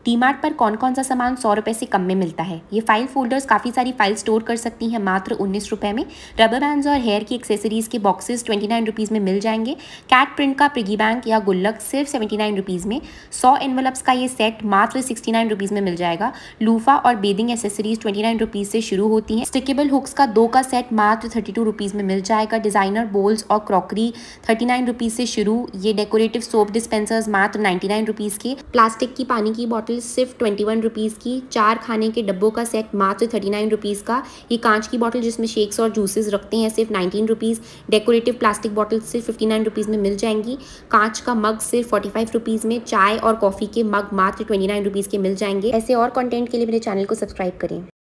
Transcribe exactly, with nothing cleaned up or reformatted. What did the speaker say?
D mart पर कौन कौन सा सामान सौ रुपये से कम में मिलता है। ये फाइल फोल्डर्स काफ़ी सारी फाइल स्टोर कर सकती हैं मात्र उन्नीस रुपये में। रबर बैंड्स और हेयर की एक्सेसरीज़ के बॉक्सेस ट्वेंटी नाइन रुपीज़ में मिल जाएंगे। कैट प्रिंट का पिगी बैंक या गुल्लक सिर्फ सेवेंटी नाइन रुपीज़ में। सौ एनवलप्स का ये सेट मात्र सिक्सटी नाइन रुपीज़ में मिल जाएगा। लूफा और bathing accessories twenty nine rupees से शुरू होती हैं। स्टिकेबल हुक्स का दो का सेट मात्र थर्टी टू रुपीज़ में मिल जाएगा। डिज़ाइनर बोल्स और क्रॉकरी थर्टी नाइन रुपीज़ से शुरू। ये डेकोरेटिव सोप डिस्पेंसर्स मात्र नाइन्टी नाइन रुपीज़ के। प्लास्टिक की पानी की बॉटल सिर्फ ट्वेंटी वन रुपीज़ की। चार खाने के डब्बों का सेट मात्र थर्टी नाइन रुपीज़ का। ये कांच की बॉटल जिसमें शेक्स और जूसेस रखते हैं सिर्फ nineteen rupees. Decorative plastic bottle सिर्फ फिफ्टी नाइन रुपीज़ में मिल जाएंगी। कांच का मग सिर्फ फोर्टी फाइव रुपीज़ में। चाय और कॉफ़ी के मग मात्र ट्वेंटी नाइन रुपीज़ के मिल जाएंगे। ऐसे और कंटेंट के लिए मेरे चैनल को सब्सक्राइब करें।